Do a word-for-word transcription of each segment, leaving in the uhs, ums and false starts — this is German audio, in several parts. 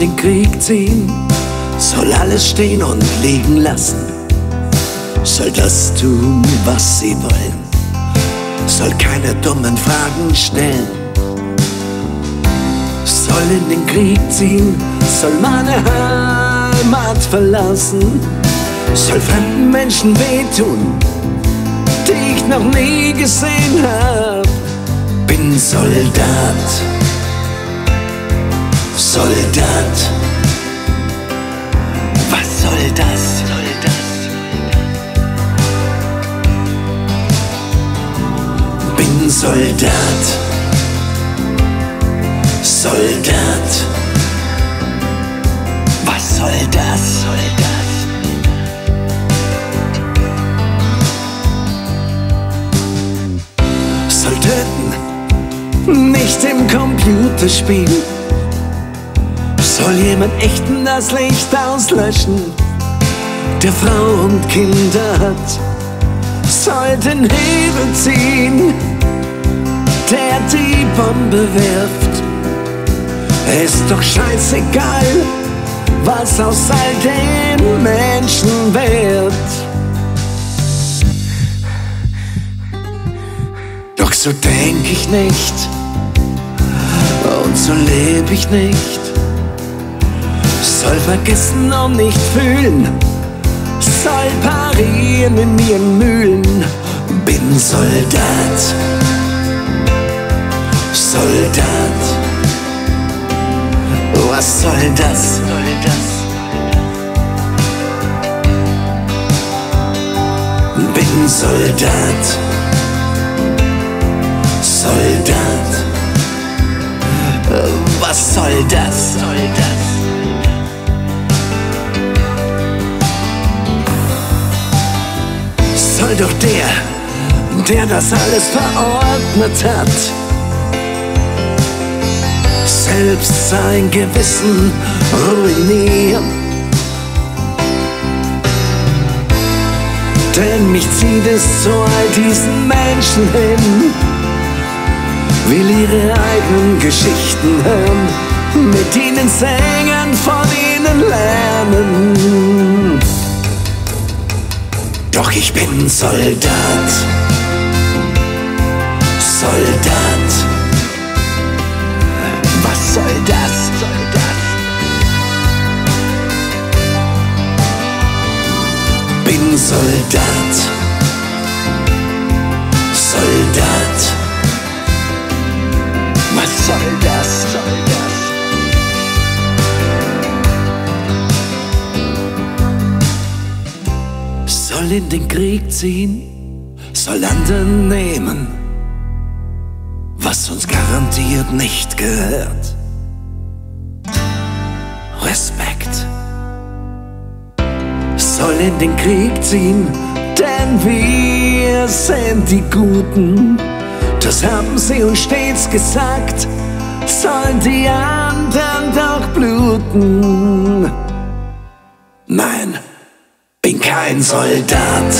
den Krieg ziehen, soll alles stehen und liegen lassen, soll das tun, was sie wollen, soll keine dummen Fragen stellen, soll in den Krieg ziehen, soll meine Heimat verlassen, soll fremden Menschen wehtun, die ich noch nie gesehen hab. Bin Soldat, Soldat. Was soll das? Soll das? Bin Soldat, Soldat. Was soll das? Soll das? Soll töten, nicht im Computerspiel. Soll jemand echten das Licht auslöschen, der Frau und Kinder hat. Soll den Hebel ziehen, der die Bombe wirft. Ist doch scheißegal, was aus all den Menschen wird. Doch so denk ich nicht und so leb ich nicht. Soll vergessen und nicht fühlen, soll parieren in ihren Mühlen. Bin Soldat, Soldat. Was soll das? Soll das? Bin Soldat, Soldat. Was soll das? Soll das? Soll doch der, der das alles verordnet hat, selbst sein Gewissen ruinieren. Denn mich zieht es zu all diesen Menschen hin, will ihre eigenen Geschichten hören, mit ihnen singen, von ihnen lernen. Doch ich bin Soldat, Soldat. Was soll das? Soll das? Bin Soldat, Soldat. Was soll das? Soll das? Soll in den Krieg ziehen, soll anderen nehmen, was uns garantiert nicht gehört. Respekt. Soll in den Krieg ziehen, denn wir sind die Guten. Das haben sie uns stets gesagt, sollen die anderen doch bluten. Nein, bin kein Soldat,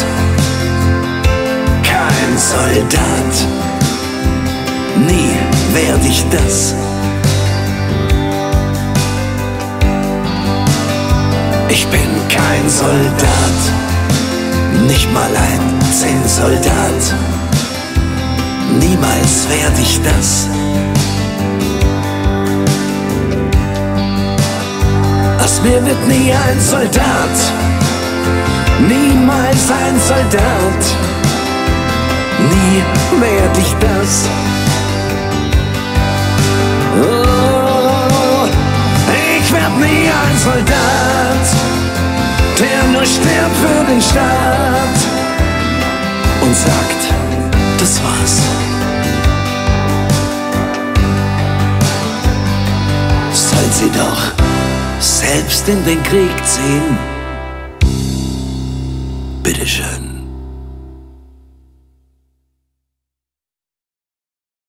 kein Soldat. Nie werd ich das. Ich bin kein Soldat, nicht mal ein Zinnsoldat. Niemals werd ich das. Aus mir wird nie ein Soldat, niemals ein Soldat. Nie werd ich das. Oh, ich werd nie ein Soldat, der nur stirbt für den Staat und sagt, das war's. Soll sie doch selbst in den Krieg ziehen. Bitteschön.